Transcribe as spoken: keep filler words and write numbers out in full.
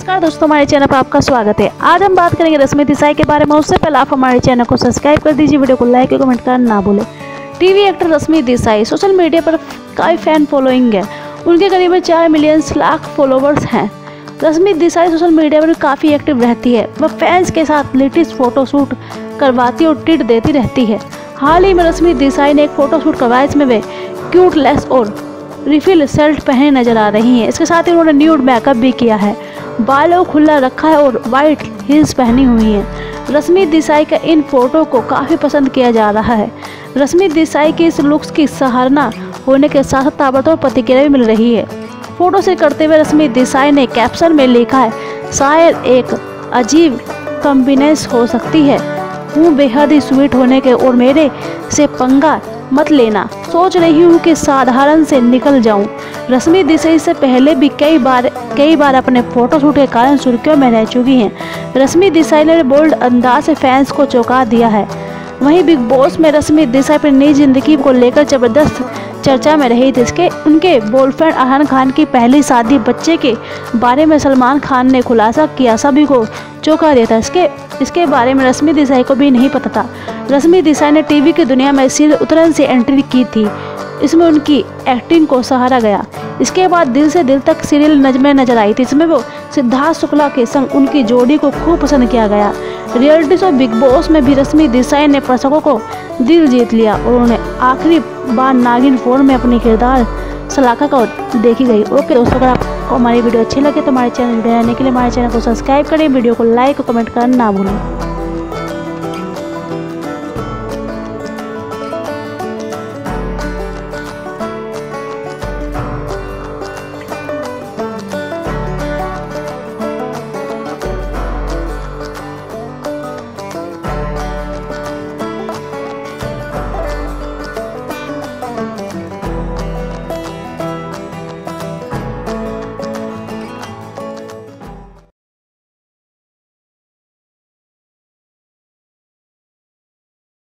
नमस्कार दोस्तों, हमारे चैनल पर आपका स्वागत है। आज हम बात करेंगे रश्मि देसाई के बारे में। उससे पहले आप हमारे चैनल को सब्सक्राइब कर दीजिए, वीडियो को लाइक और कमेंट करना ना भूलें। TV actor Rashmi Desai social media पर काफ़ी फैन फॉलोइंग है। उनके करीबन चार मिलियन लाख फॉलोवर्स हैं। रश्मि देसाई सोशल मीडिया पर काफ़ी एक्टिव रहती है। वह फैंस के साथ लेटेस्ट फोटोशूट करवाती और ट्वीट देती रहती है। हाल ही में रश्मि देसाई ने एक फोटोशूट करवाया जिसमें वे क्यूट लेस और रिफिल शर्ट पहने नजर आ रही हैं। इसके साथ ही उन्होंने न्यूड मेकअप भी किया है, बालों को खुला रखा है और वाइट हील्स पहनी हुई हैं। रश्मि देसाई का इन फोटो को काफ़ी पसंद किया जा रहा है। रश्मि देसाई के इस लुक्स की सराहना होने के साथ साथ ताबड़तोड़ प्रतिक्रिया भी मिल रही है। फोटो शेयर करते हुए रश्मि देसाई ने कैप्शन में लिखा है, शायद एक अजीब कॉम्बिनेशन हो सकती है, हूँ बेहद ही स्वीट होने के और मेरे से पंगा मत लेना, सोच रही हूँ कि साधारण से निकल जाऊँ। रश्मि देसाई से पहले भी कई बार कई बार अपने फोटोशूट के कारण सुर्खियों में रह चुकी हैं। रश्मि देसाई ने बोल्ड अंदाज से फैंस को चौंका दिया है। वहीं बिग बॉस में रश्मि देसाई अपनी निजी जिंदगी को लेकर जबरदस्त चर्चा में रही थी। इसके उनके बॉयफ्रेंड अरहान खान की पहली शादी बच्चे के बारे में सलमान खान ने खुलासा किया, सभी को चौंका दिया था। इसके इसके बारे में रश्मि देसाई को भी नहीं पता था। रश्मि देसाई ने टीवी की दुनिया में सीरियल उतरन से एंट्री की थी। इसमें उनकी एक्टिंग को सहारा गया। इसके बाद दिल से दिल तक सीरियल में नजर आई थी। इसमें वो सिद्धार्थ शुक्ला के संग उनकी जोड़ी को खूब पसंद किया गया। रियलिटी शो बिग बॉस में भी रश्मि देसाई ने दर्शकों को दिल जीत लिया और उन्हें आखिरी बार नागिन फोर में अपनी किरदार सलाखा को देखी गई। ओके दोस्तों, अगर आपको हमारी वीडियो अच्छी लगे तो हमारे चैनल जुड़े रहने के लिए हमारे चैनल को सब्सक्राइब करें, वीडियो को लाइक और कमेंट करना ना भूलें।